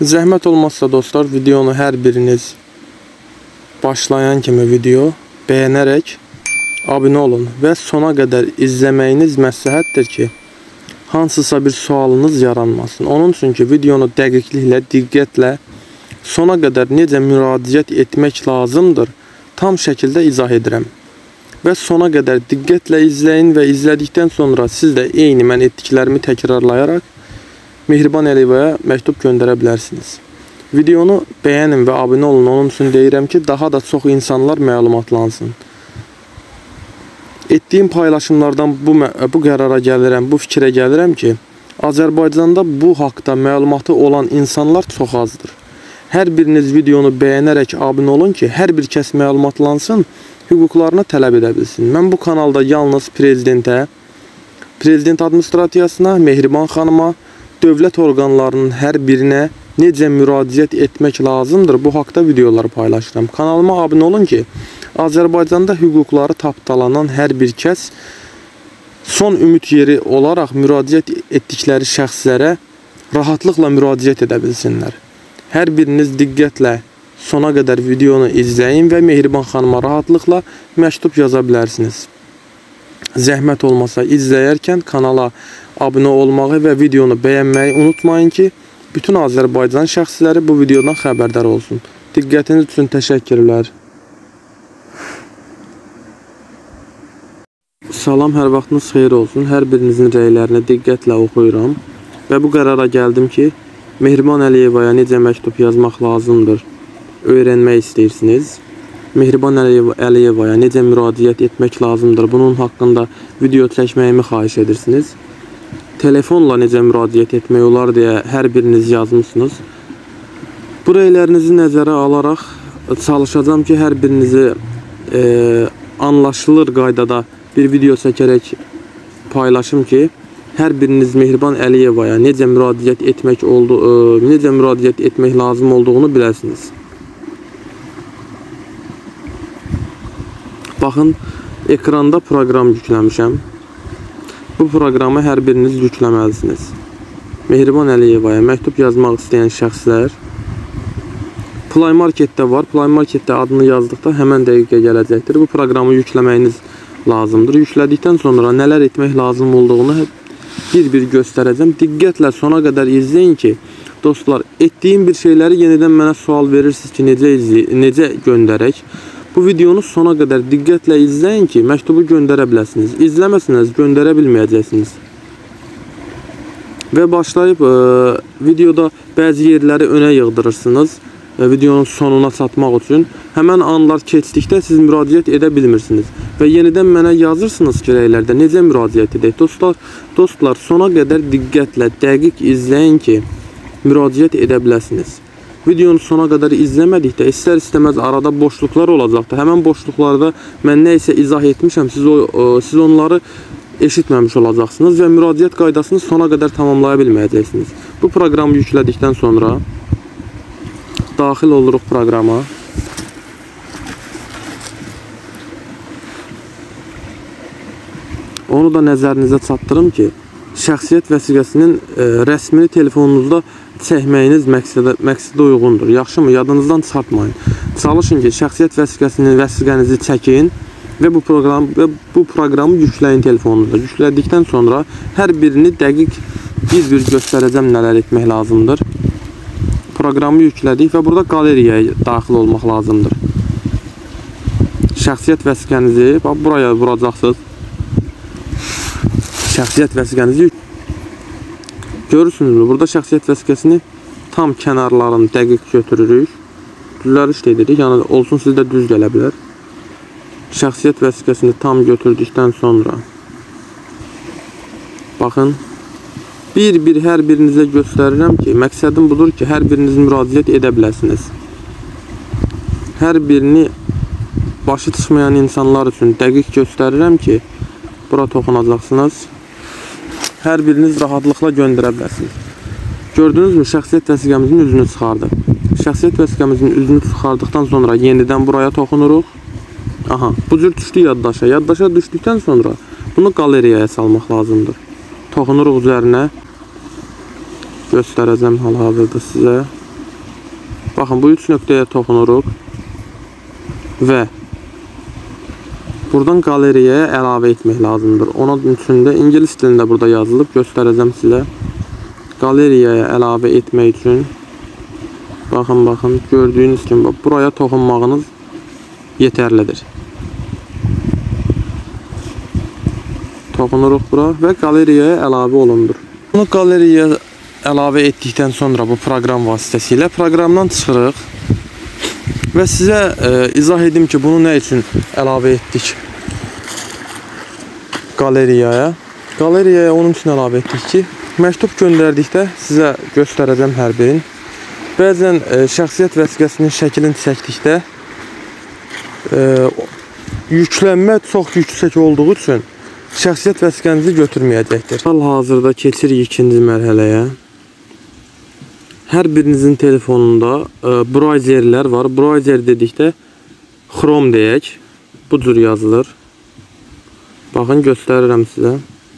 Zəhmət olmazsa dostlar, videonu hər biriniz başlayan kimi video bəyənərək abunə olun və sona qədər izləməyiniz məsləhətdir ki, hansısa bir sualınız yaranmasın. Onun üçün ki, videonu dəqiqliklə, diqqətlə sona qədər necə müraciət etmək lazımdır, tam şəkildə izah edirəm. Və sona qədər diqqətlə izləyin və izlədikdən sonra siz də eyni mən etdiklərimi təkrarlayaraq Mehriban Əliyevaya məktub göndərə bilərsiniz. Videonu bəyənin və abunə olun. Onun üçün deyirəm ki, daha da çox insanlar məlumatlansın. Etdiyim paylaşımlardan bu qərara gəlirəm, bu fikrə gəlirəm ki, Azərbaycanda bu haqda məlumatı olan insanlar çox azdır. Hər biriniz videonu bəyənərək abunə olun ki, hər bir kəs məlumatlansın, hüquqlarını tələb edə bilsin. Mən bu kanalda yalnız prezidentə, prezident administrasiyasına, Mehriban xanıma, dövlət orqanlarının hər birinə necə müraciət etmək lazımdır, bu haqda videoları paylaşıram. Kanalıma abunə olun ki, Azərbaycanda hüquqları tapdalanan hər bir kəs son ümid yeri olaraq müraciət etdikləri şəxslərə rahatlıqla müraciət edə bilsinlər. Hər biriniz diqqətlə sona qədər videonu izləyin və Mehriban xanıma rahatlıqla məktub yaza bilərsiniz. Zəhmət olmasa izləyərkən kanala abunə olmağı və videonu bəyənməyi unutmayın ki, bütün Azərbaycan şəxsləri bu videodan xəbərdar olsun. Diqqətiniz üçün təşəkkürlər. Salam, hər vaxtınız xeyir olsun. Hər birinizin rəylərini diqqətlə oxuyuram və bu qərara gəldim ki, Mehriban Əliyevaya necə məktub yazmaq lazımdır, öyrənmək istəyirsiniz. Mehriban Əliyevaya necə müraciət etmək lazımdır, bunun haqqında video çəkməyimi xahiş edirsiniz. Telefonla necə müraciət etmək olar deyə hər biriniz yazmışsınız. Bu rəylərinizi nəzərə alaraq çalışacağım ki, hər birinizi anlaşılır qaydada bir video çəkərək paylaşım ki, hər biriniz Mehriban Əliyevaya necə müraciət etmək lazım olduğunu biləsiniz. Baxın, ekranda proqram yükləmişəm. Bu proqramı hər biriniz yükləməlisiniz. Mehriban Əliyevaya məktub yazmaq istəyən şəxslər Play Marketdə var. Play Marketdə adını yazdıqda həmən dəqiqə gələcəkdir. Bu proqramı yükləməyiniz lazımdır. Yüklədikdən sonra nələr etmək lazım olduğunu bir-bir göstərəcəm. Diqqətlə sona qədər izləyin ki, dostlar, etdiyim bir şeyləri yenidən mənə sual verirsiniz ki, necə göndərək? Bu videonu sona qədər diqqətlə izləyin ki, məktubu göndərə biləsiniz. İzləməsiniz, göndərə bilməyəcəksiniz. Və başlayıb videoda bəzi yerləri önə yığdırırsınız. Videonun sonuna çatmaq üçün. Həmən anlar keçdikdə siz müraciət edə bilmirsiniz. Və yenidən mənə yazırsınız ki, rəylərdə necə müraciət edək. Dostlar, sona qədər diqqətlə, dəqiq izləyin ki, müraciət edə biləsiniz. Videonu sona qədər izləmədikdə istər-istəməz arada boşluqlar olacaqdır. Həmən boşluqlarda mən nə isə izah etmişəm, siz onları eşitməmiş olacaqsınız və müraciət qaydasını sona qədər tamamlaya bilməyəcəksiniz. Bu proqramı yüklədikdən sonra daxil oluruq proqrama. Onu da nəzərinizə çatdırım ki, şəxsiyyət vəsiqəsinin rəsmini telefonunuzda çəkməyiniz məqsədə uyğundur. Yaxşımı? Yadınızdan çıxartmayın. Çalışın ki, şəxsiyyət vəsiqənizi çəkin və bu proqramı yükləyin telefonunuzda. Yüklədikdən sonra hər birini dəqiq bir-bir göstərəcəm nələr etmək lazımdır. Proqramı yüklədik və burada qaleriyaya daxil olmaq lazımdır. Şəxsiyyət vəsiqənizi buraya vuracaqsınız. Şəxsiyyət vəsiqənizi görürsünüzmü? Burada şəxsiyyət vəsiqəsini tam kənarlarını dəqiq götürürük. Düzəliş edirik. Yəni, olsun sizdə düz gələ bilər. Şəxsiyyət vəsiqəsini tam götürdükdən sonra baxın, bir-bir hər birinizə göstərirəm ki, məqsədim budur ki, hər biriniz müraciət edə biləsiniz. Hər birini başı çıxmayan insanlar üçün dəqiq göstərirəm ki, bura toxunacaqsınız. Hər biriniz rahatlıqla göndərə bilərsiniz. Gördünüzmü? Şəxsiyyət vəsiqəmizin üzünü çıxardı. Şəxsiyyət vəsiqəmizin üzünü çıxardıqdan sonra yenidən buraya toxunuruq. Aha, bu cür düşdü yaddaşa. Yaddaşa düşdükdən sonra bunu qaleriyaya salmaq lazımdır. Toxunuruq üzərinə. Göstərəcəm hal-hazırda sizə. Baxın, bu 3 nöqtəyə toxunuruq və buradan qaleriyaya əlavə etmək lazımdır. Onun üçün də ingilis dilində burada yazılıb, göstərəcəm sizə. Qaleriyaya əlavə etmək üçün baxın, gördüyünüz kimi buraya toxunmağınız yetərlidir. Toxunuruq bura və qaleriyaya əlavə olundur. Bunu qaleriyaya əlavə etdikdən sonra bu proqram vasitəsilə proqramdan çıxırıq və sizə izah edim ki, bunu nə üçün əlavə etdik qaleriyaya. Qaleriyaya onun üçün əlavə etdik ki, məktub göndərdikdə sizə göstərəcəm hər birin. Bəzən şəxsiyyət vəsiqəsinin şəklini çəkdikdə yüklənmə çox yüksək olduğu üçün şəxsiyyət vəsiqənizi götürməyəcəkdir. Hal-hazırda keçirik ikinci mərhələyə. Hər birinizin telefonunda browserlər var. Browser dedikdə Chrome deyək. Bu cür yazılır. Baxın, göstərirəm sizə.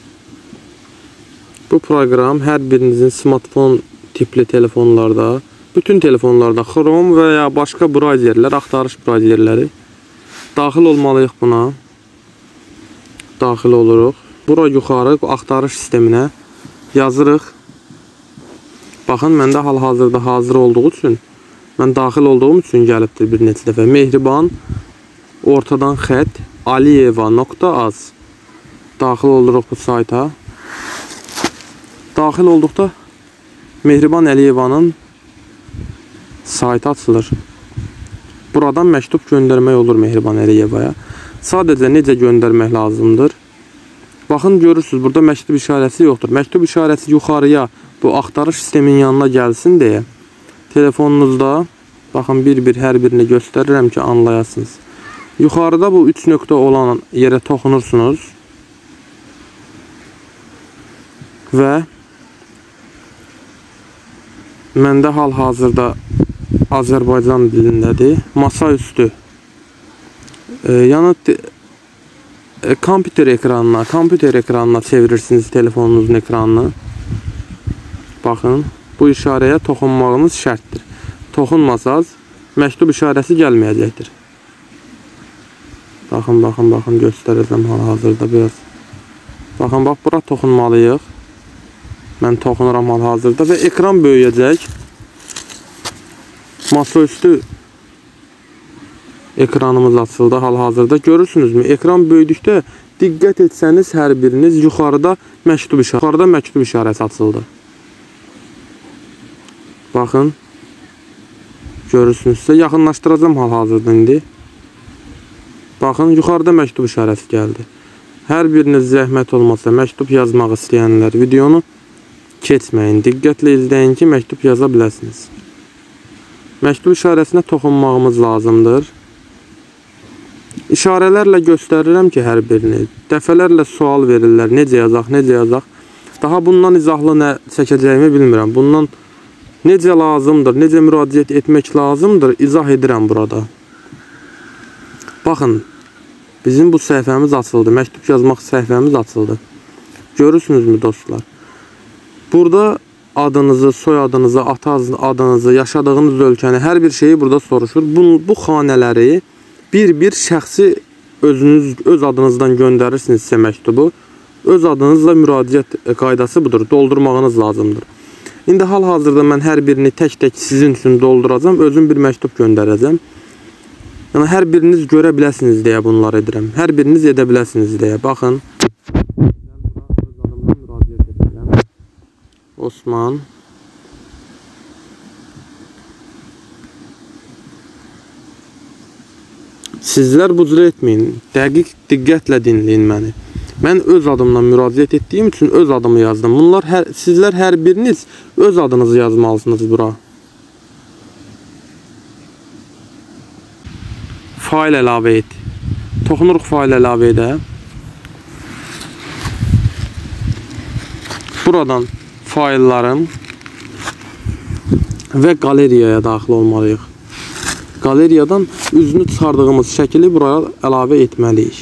Bu proqram hər birinizin smartfon tipli telefonlarda, bütün telefonlarda Chrome və ya başqa browserlər, axtarış browserləri daxil olmalıyıq buna. Daxil oluruq. Bura yuxarı axtarış sisteminə yazırıq. Baxın, məndə hal-hazırda hazır olduğu üçün, mən daxil olduğum üçün gəlibdir bir neçə dəfə. Mehriban ortadan xət aliyeva.az. Daxil oluruq bu sayta. Daxil olduqda Mehriban Əliyevanın saytı açılır. Buradan məktub göndərmək olur Mehriban Əliyevaya. Sadəcə necə göndərmək lazımdır? Baxın, görürsünüz, burada məktub işarəsi yoxdur. Məktub işarəsi yuxarıya, bu axtarış sistemin yanına gəlsin deyə telefonunuzda, baxın, bir-bir hər birini göstərirəm ki, anlayasınız. Yuxarıda bu 3 nöqtə olan yerə toxunursunuz və məndə hal-hazırda Azərbaycan dilindədir. Masaüstü. Yəni kompüter ekranına çevirirsiniz telefonunuzun ekranını. Baxın, bu işarəyə toxunmağınız şərtdir. Toxunmasaz, məktub işarəsi gəlməyəcəkdir. Baxın, göstərəcəm hal-hazırda biraz. Baxın, bax, bura toxunmalıyıq. Mən toxunuram hal-hazırda və ekran böyüyəcək. Masaüstü ekranımız açıldı hal-hazırda. Görürsünüzmü? Ekran böyüdükdə diqqət etsəniz hər biriniz yuxarıda məktub işarəsi açıldı. Baxın. Görürsünüz. Sizə yaxınlaşdıracağım hal-hazırda indi. Baxın, yuxarıda məktub işarəsi gəldi. Hər biriniz zəhmət olmasa məktub yazmaq istəyənlər videonu keçməyin. Diqqətlə izləyin ki, məktub yaza biləsiniz. Məktub işarəsinə toxunmağımız lazımdır. İşarələrlə göstərirəm ki, hər birini. Dəfələrlə sual verirlər. Necə yazaq? Daha bundan izahlı nə çəkəcəyimi bilmirəm. Bundan necə lazımdır, necə müraciət etmək lazımdır, izah edirəm burada. Baxın, bizim bu səhifəmiz açıldı. Məktub yazmaq səhifəmiz açıldı. Görürsünüzmü dostlar? Burada adınızı, soyadınızı, ata adınızı, yaşadığınız ölkəni, hər bir şeyi burada soruşur. Bu xanələri bir şəxsi öz adınızdan göndərirsiniz sizə məktubu. Öz adınızla müraciət qaydası budur. Doldurmağınız lazımdır. İndi hal-hazırda mən hər birini tək-tək sizin üçün dolduracağım. Özüm bir məktub göndərəcəm. Yəni, hər biriniz görə biləsiniz deyə bunları edirəm. Hər biriniz edə biləsiniz deyə. Baxın. Osman. Sizlər bu cür etməyin. Dəqiq diqqətlə dinləyin məni. Mən öz adımdan müraciət etdiyim üçün öz adımı yazdım. Sizlər hər biriniz öz adınızı yazmalısınız bura. Fail əlavə et. Toxunuruq fail əlavə edə. Buradan faillarım və qaleriyaya daxil olmalıyıq. Qaleriyadan üzünü çıxardığımız şəkili buraya əlavə etməliyik.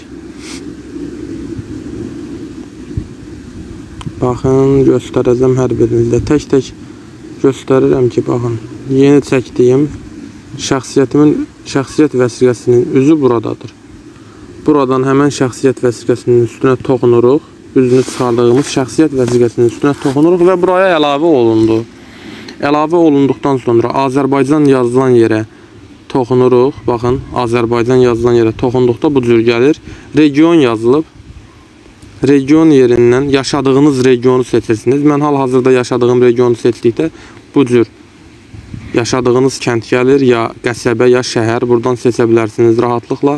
Baxın, göstərəcəm hər birinizdə. Tək-tək göstərirəm ki, baxın. Yeni çəkdiyim şəxsiyyət vəsiqəsinin üzü buradadır. Buradan həmən şəxsiyyət vəsiqəsinin üstünə toxunuruq. Üzünü çıxardığımız şəxsiyyət vəsiqəsinin üstünə toxunuruq və buraya əlavə olundu. Əlavə olunduqdan sonra Azərbaycan yazılan yerə toxunuruq. Baxın, Azərbaycan yazılan yerə toxunduqda bu cür gəlir. Region yazılıb. Region yerindən yaşadığınız regionu seçirsiniz. Mən hal-hazırda yaşadığım regionu seçdikdə bu cür yaşadığınız kənd gəlir, ya qəsəbə, ya şəhər. Buradan seçə bilərsiniz rahatlıqla.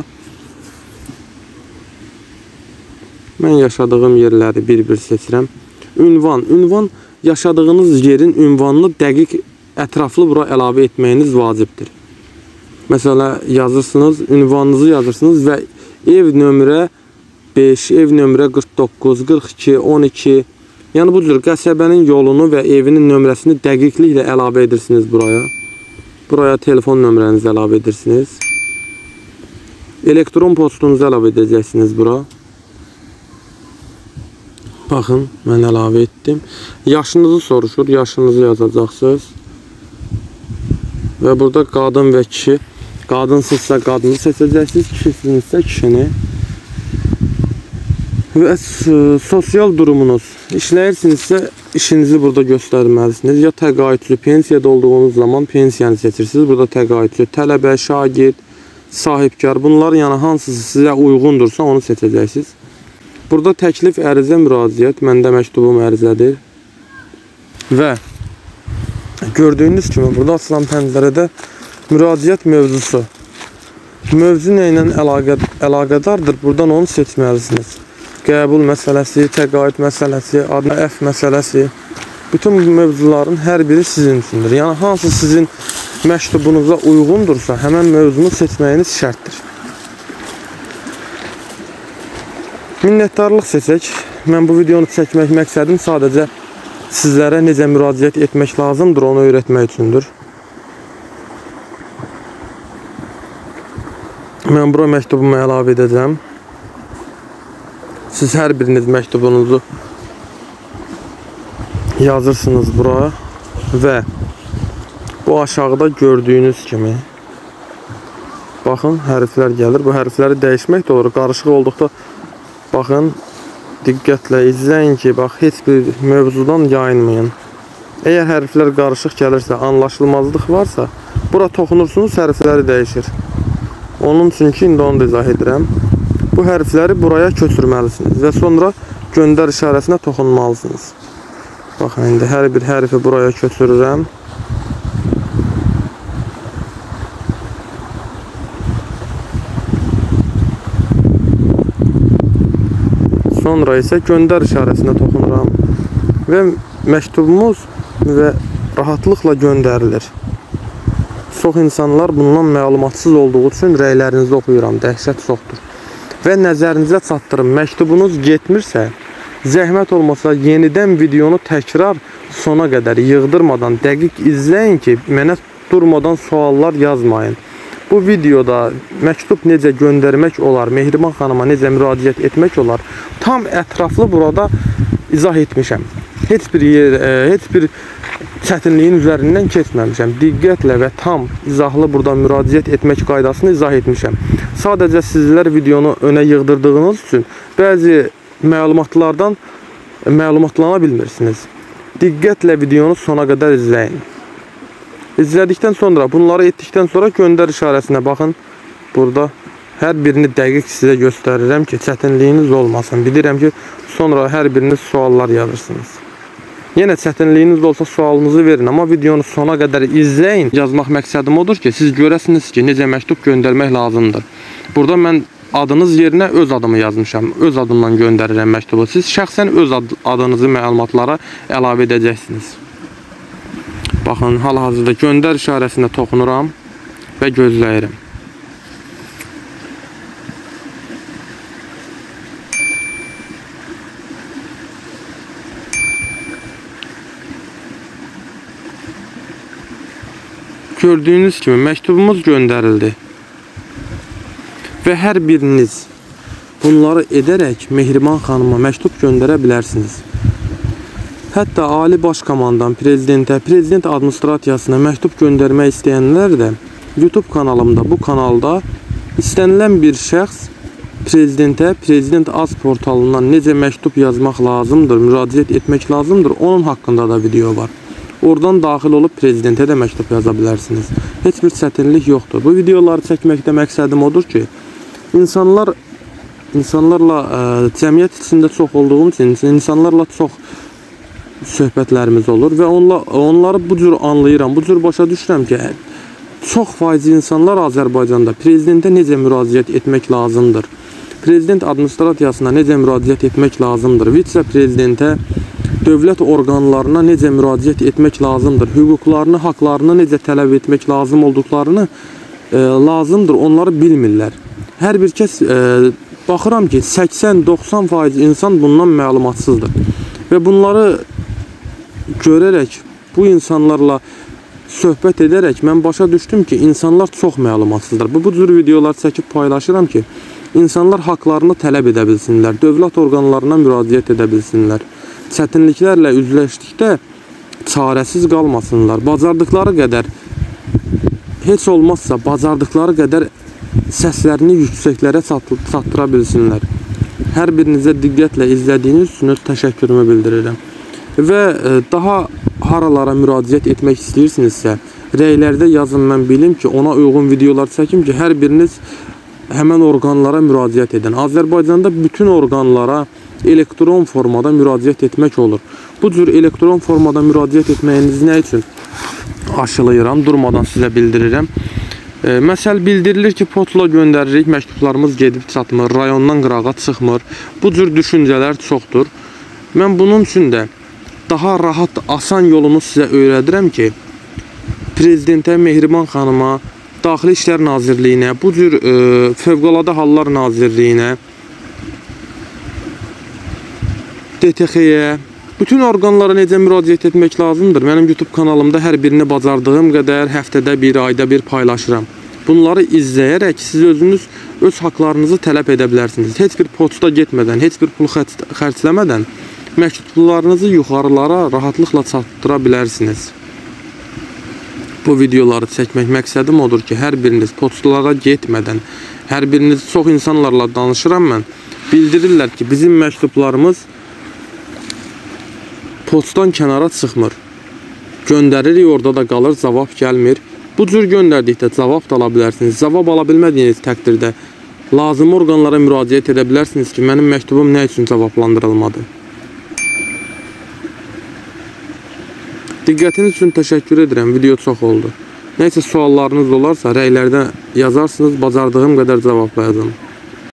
Mən yaşadığım yerləri bir-bir seçirəm. Ünvan yaşadığınız yerin ünvanını dəqiq, ətraflı bura əlavə etməyiniz vacibdir. Məsələn, yazırsınız, ünvanınızı yazırsınız və ev nömrə 5, ev nömrə 49, 42, 12. Yəni bu cür qəsəbənin yolunu və evinin nömrəsini dəqiqliklə əlavə edirsiniz buraya. Buraya telefon nömrənizi əlavə edirsiniz. Elektron postunuzu əlavə edəcəksiniz bura. Baxın, mən əlavə etdim. Yaşınızı soruşur, yaşınızı yazacaqsınız. Və burada qadın və kişi. Qadınsızsa qadını seçəcəksiniz, kişisinizsə kişini. Və sosial durumunuz. İşləyirsinizsə işinizi burada göstərməlisiniz. Ya təqaüdlü pensiyada olduğunuz zaman pensiyanı seçirsiniz. Burada təqaüdlü tələbə, şagird, sahibkar. Bunlar yəni hansısı sizə uyğundursa onu seçəcəksiniz. Burada təklif, ərizə, müraciət. Məndə məktubum ərizədir. Və gördüyünüz kimi burada açılan pəncərədə müraciət mövzusu. Mövzu nə ilə əlaqədardır? Buradan onu seçməlisiniz. Qəbul məsələsi, təqaüd məsələsi, adına F məsələsi. Bütün mövzuların hər biri sizin üçündür. Yəni hansı sizin məktubunuza uyğundursa, həmən mövzunu seçməyiniz şərtdir. Minnətdarlıq seçək. Mən bu videonu çəkmək məqsədim sadəcə sizlərə necə müraciət etmək lazımdır, onu öyrətmək üçündür. Mən bura məktubumu əlavə edəcəm. Siz hər biriniz məktubunuzu yazırsınız bura və bu aşağıda gördüyünüz kimi baxın, hərflər gəlir. Bu hərfləri dəyişmək də olur. Qarışıq olduqda baxın, diqqətlə izləyin ki, bax, heç bir mövzudan yayınmayın. Əgər hərflər qarışıq gəlirsə, anlaşılmazlıq varsa, bura toxunursunuz, hərfləri dəyişir. Onun üçün ki, indi onu da izah edirəm. Bu hərfləri buraya köçürməlisiniz və sonra göndər işarəsinə toxunmalısınız. Baxın, indi hər bir hərfi buraya köçürürəm. Sonra isə göndər işarəsinə toxunuram və məktubumuz və rahatlıqla göndərilir. Çox insanlar bundan məlumatsız olduğu üçün rəylərinizi oxuyuram, dəhşət çoxdur. Və nəzərinizə çatdırın, məktubunuz getmirsə, zəhmət olmasa yenidən videonu təkrar sona qədər yığdırmadan dəqiq izləyin ki, mənə durmadan suallar yazmayın. Bu videoda məktub necə göndərmək olar, Mehriban xanıma necə müraciət etmək olar, tam ətraflı burada izah etmişəm. Heç bir çətinliyin üzərindən keçməmişəm. Diqqətlə və tam izahlı burada müraciət etmək qaydasını izah etmişəm. Sadəcə sizlər videonu önə yığdırdığınız üçün bəzi məlumatlardan məlumatlana bilmirsiniz. Diqqətlə videonu sona qədər izləyin. İzlədikdən sonra, bunları etdikdən sonra göndər işarəsinə baxın. Burada hər birini dəqiq sizə göstərirəm ki, çətinliyiniz olmasın. Bilirəm ki, sonra hər biriniz suallar yazırsınız. Yenə çətinliyiniz olsa sualınızı verin, amma videonu sona qədər izləyin. Yazmaq məqsədim odur ki, siz görəsiniz ki, necə məktub göndərmək lazımdır. Burada mən adınız yerinə öz adımı yazmışam. Öz adımdan göndərirəm məktubu. Siz şəxsən öz adınızı məlumatlara əlavə edəcəksiniz. Baxın, hal-hazırda göndər işarəsinə toxunuram və gözləyirəm. Gördüyünüz kimi məktubumuz göndərildi. Və hər biriniz bunları edərək Mehriban xanıma məktub göndərə bilərsiniz. Hətta Ali Baş Komandan prezidentə, prezident administrasiyasına məktub göndərmək istəyənlər də YouTube kanalımda, bu kanalda istənilən bir şəxs prezidentə, Prezident Az portalından necə məktub yazmaq lazımdır, müraciət etmək lazımdır, onun haqqında da video var. Oradan daxil olub prezidentə də məktub yaza bilərsiniz. Heç bir çətinlik yoxdur. Bu videoları çəkməkdə məqsədim odur ki, insanlarla cəmiyyət içində çox olduğum üçün insanlarla çox söhbətlərimiz olur və onları bu cür anlayıram, bu cür başa düşürəm ki, çox faizi insanlar Azərbaycanda prezidentə necə müraciət etmək lazımdır, prezident administrasiyasına necə müraciət etmək lazımdır, vitse-prezidentə, dövlət orqanlarına necə müraciət etmək lazımdır, hüquqlarını, haqlarını necə tələb etmək lazım olduqlarını lazımdır, onları bilmirlər. Hər bir kəs, baxıram ki, 80-90% insan bundan məlumatsızdır və bunları görərək, bu insanlarla söhbət edərək mən başa düşdüm ki, insanlar çox məlumatsızdır. Bu cür videolar çəkib paylaşıram ki, insanlar haqlarını tələb edə bilsinlər, dövlət orqanlarına müraciət edə bilsinlər. Çətinliklərlə üzləşdikdə çarəsiz qalmasınlar. Bacardıqları qədər, heç olmazsa bacardıqları qədər səslərini yüksəklərə çatdıra bilsinlər. Hər birinizə diqqətlə izlədiyiniz üçün öz təşəkkürümü bildirirəm. Və daha haralara müraciət etmək istəyirsinizsə, rəylərdə yazın, mən bilim ki, ona uyğun videolar çəkim ki, hər biriniz həmən orqanlara müraciət edin. Azərbaycanda bütün orqanlara elektron formada müraciət etmək olur. Bu cür elektron formada müraciət etməyiniz nə üçün aşılayıram, durmadan sizə bildirirəm. Məsəl bildirilir ki, poçtla göndəririk, məktublarımız gedib çatmır, rayondan qırağa çıxmır. Bu cür düşüncələr çoxdur. Mən bunun üçün də daha rahat, asan yolunu sizə öyrədirəm ki, Prezidentə, Mehriban xanıma, Daxili İşlər Nazirliyinə, bu cür Fövqəladə Hallar Nazirliyinə, DTX-yə, bütün orqanlara necə müraciət etmək lazımdır. Mənim YouTube kanalımda hər birini bacardığım qədər həftədə bir, ayda bir paylaşıram. Bunları izləyərək siz özünüz öz haqlarınızı tələb edə bilərsiniz. Heç bir poçta getmədən, heç bir pul xərcləmədən məktublarınızı yuxarılara rahatlıqla çatdıra bilərsiniz. Bu videoları çəkmək məqsədim odur ki, hər biriniz poçtlara getmədən, hər biriniz çox insanlarla danışıram mən, bildirirlər ki, bizim məktublarımız poçtdan kənara çıxmır. Göndəririk, orada da qalır, cavab gəlmir. Bu cür göndərdikdə cavab da ala bilərsiniz. Cavab ala bilmədiyiniz təqdirdə lazım orqanlara müraciət edə bilərsiniz ki, mənim məktubum nə üçün cavablandırılmadı. Diqqətiniz üçün təşəkkür edirəm, video çox oldu. Nəysə suallarınız olarsa, rəylərdə yazarsınız, bacardığım qədər cavablayacağım.